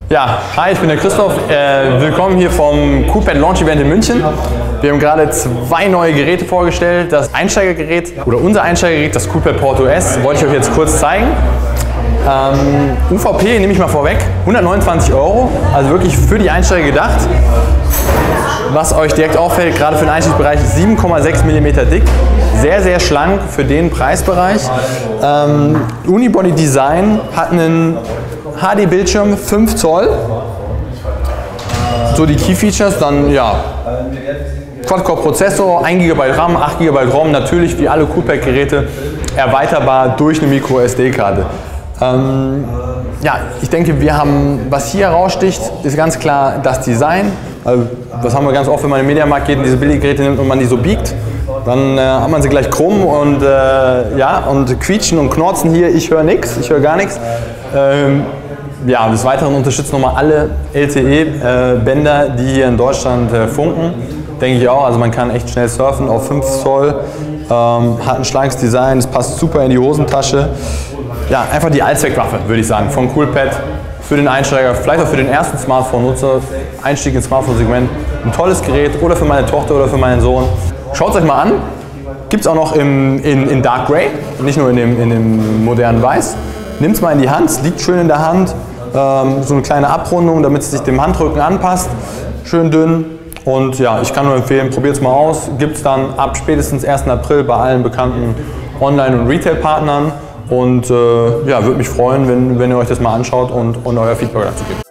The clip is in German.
Ja, hi, ich bin der Christoph. Willkommen hier vom Coolpad Launch Event in München. Wir haben gerade zwei neue Geräte vorgestellt. Das Einsteigergerät oder unser Einsteigergerät, das Coolpad Porto S, wollte ich euch jetzt kurz zeigen. UVP nehme ich mal vorweg, 129 €, also wirklich für die Einsteiger gedacht. Was euch direkt auffällt, gerade für den Einstiegsbereich, 7,6 mm dick, sehr, sehr schlank für den Preisbereich. Unibody Design hat einen HD-Bildschirm, 5 Zoll. So die Key-Features, dann ja, Quad-Core-Prozessor, 1 GB RAM, 8 GB ROM, natürlich wie alle Coolpad-Geräte erweiterbar durch eine Micro-SD-Karte. Ja, ich denke, wir haben, was hier heraussticht, ist ganz klar das Design. Also, das haben wir ganz oft, wenn man in den Mediamarkt geht und diese Billiggeräte nimmt und man die so biegt, dann hat man sie gleich krumm und, ja, und quietschen und knorzen hier. Ich höre nichts, ich höre gar nichts. Ja, des Weiteren unterstützt nochmal alle LTE-Bänder, die hier in Deutschland funken. Denke ich auch, also man kann echt schnell surfen auf 5 Zoll, hat ein schlankes Design, es passt super in die Hosentasche. Ja, einfach die Allzweckwaffe, würde ich sagen, von Coolpad für den Einsteiger, vielleicht auch für den ersten Smartphone-Nutzer, Einstieg ins Smartphone-Segment. Ein tolles Gerät oder für meine Tochter oder für meinen Sohn. Schaut es euch mal an, gibt es auch noch in Dark Grey, nicht nur in dem modernen Weiß. Nimmt es mal in die Hand, es liegt schön in der Hand, so eine kleine Abrundung, damit es sich dem Handrücken anpasst, schön dünn. Und ja, ich kann nur empfehlen, probiert es mal aus. Gibt es dann ab spätestens 1. April bei allen bekannten Online- und Retail-Partnern. Und ja, würde mich freuen, wenn ihr euch das mal anschaut und euer Feedback dazu gebt.